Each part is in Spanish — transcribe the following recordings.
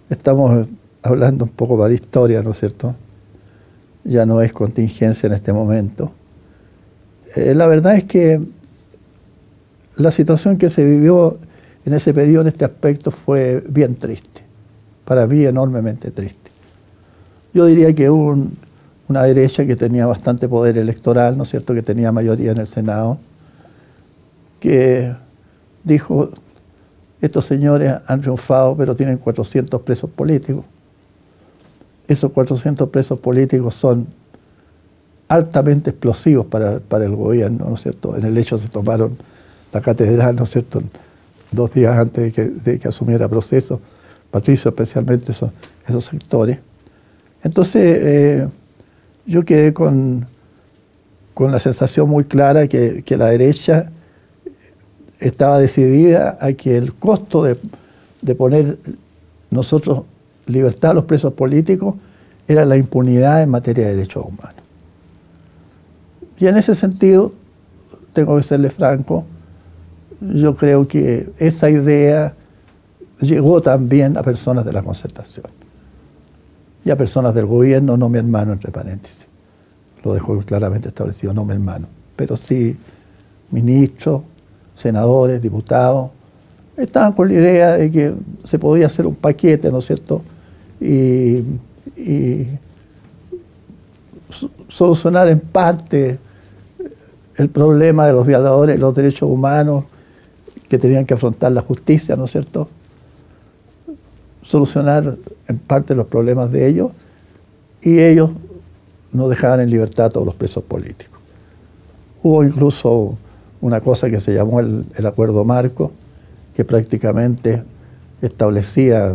estamos hablando un poco para la historia, ¿no es cierto? Ya no es contingencia en este momento. La verdad es que la situación que se vivió en ese periodo, en este aspecto, fue bien triste. Para mí, enormemente triste. Yo diría que hubo una derecha que tenía bastante poder electoral, ¿no es cierto?, que tenía mayoría en el Senado, que dijo: estos señores han triunfado, pero tienen 400 presos políticos. Esos 400 presos políticos son altamente explosivos para el gobierno, ¿no es cierto? En el hecho se tomaron la catedral, ¿no es cierto?, 2 días antes de que asumiera proceso, Patricio, especialmente esos sectores. Entonces, yo quedé con la sensación muy clara que la derecha estaba decidida a que el costo de poner nosotros libertad a los presos políticos era la impunidad en materia de derechos humanos. Y en ese sentido, tengo que serle franco, yo creo que esa idea llegó también a personas de la Concertación y a personas del gobierno, no mi hermano, entre paréntesis. Lo dejó claramente establecido, no mi hermano, pero sí ministros, senadores, diputados, estaban con la idea de que se podía hacer un paquete, ¿no es cierto?, y solucionar en parte el problema de los violadores de los derechos humanos que tenían que afrontar la justicia, ¿no es cierto?, solucionar en parte los problemas de ellos, y ellos no dejaban en libertad a todos los presos políticos. Hubo incluso una cosa que se llamó el Acuerdo Marco, que prácticamente establecía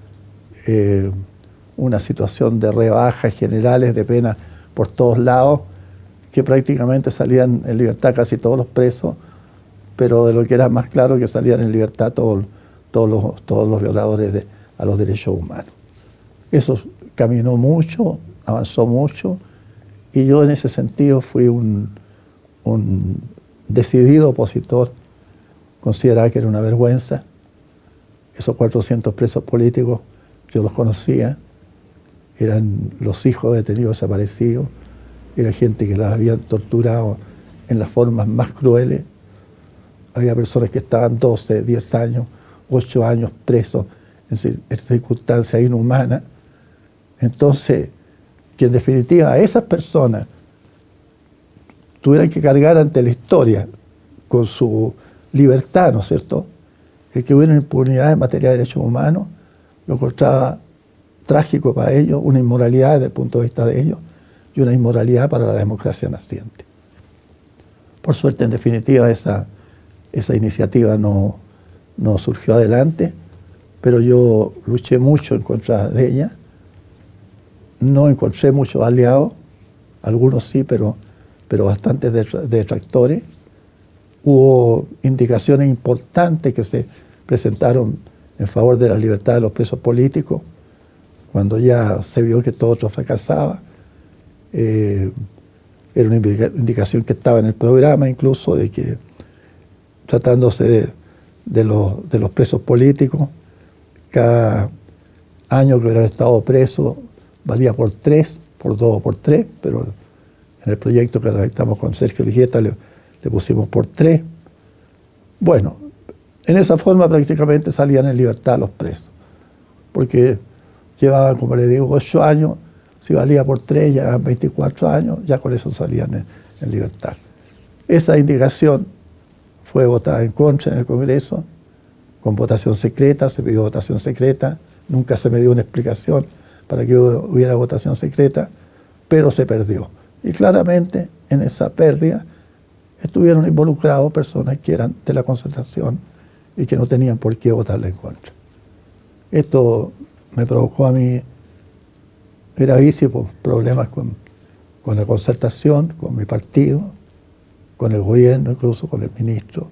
una situación de rebajas generales de penas por todos lados, que prácticamente salían en libertad casi todos los presos, pero de lo que era más claro, que salían en libertad todos los violadores a los derechos humanos. Eso caminó mucho, avanzó mucho, y yo en ese sentido fui un decidido opositor. Consideraba que era una vergüenza. Esos 400 presos políticos, yo los conocía, eran los hijos de detenidos desaparecidos, era gente que las habían torturado en las formas más crueles. Había personas que estaban 12, 10 años, 8 años presos en circunstancias inhumanas. Entonces, que en definitiva esas personas tuvieran que cargar ante la historia con su libertad, ¿no es cierto?, el que hubiera impunidad en materia de derechos humanos, lo encontraba trágico para ellos, una inmoralidad desde el punto de vista de ellos y una inmoralidad para la democracia naciente. Por suerte, en definitiva, esa iniciativa no surgió adelante, pero yo luché mucho en contra de ella. No encontré muchos aliados, algunos sí, pero bastantes detractores. Hubo indicaciones importantes que se presentaron en favor de la libertad de los presos políticos, cuando ya se vio que todo otro fracasaba. Era una indicación que estaba en el programa, incluso, de que tratándose de los presos políticos, cada año que hubieran estado presos valía por 3, por 2 o por 3, pero en el proyecto que redactamos con Sergio Ligeta le pusimos por 3. Bueno, en esa forma prácticamente salían en libertad los presos, porque llevaban, como le digo, 8 años, si valía por 3, ya 24 años, ya con eso salían en libertad. Esa indicación fue votada en contra en el Congreso, con votación secreta, se pidió votación secreta, nunca se me dio una explicación para que hubiera votación secreta, pero se perdió. Y claramente en esa pérdida estuvieron involucrados personas que eran de la Concertación y que no tenían por qué votarle en contra. Esto me provocó a mí gravísimos problemas con la Concertación, con mi partido, con el gobierno, incluso con el ministro.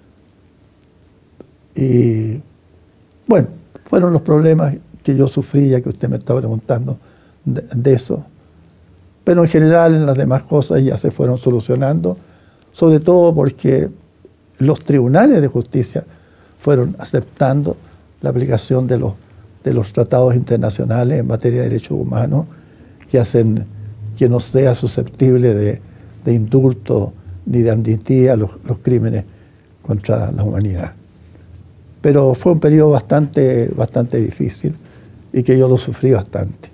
Y bueno, fueron los problemas que yo sufrí, ya que usted me estaba preguntando de eso. Pero en general, en las demás cosas ya se fueron solucionando, sobre todo porque los tribunales de justicia fueron aceptando la aplicación de de los tratados internacionales en materia de derechos humanos que hacen que no sea susceptible de indulto ni de amnistía los crímenes contra la humanidad. Pero fue un periodo bastante difícil y que yo lo sufrí bastante.